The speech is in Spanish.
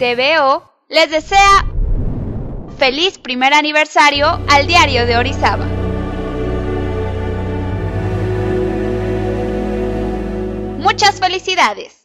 TVO les desea feliz primer aniversario al Diario de Orizaba. ¡Muchas felicidades!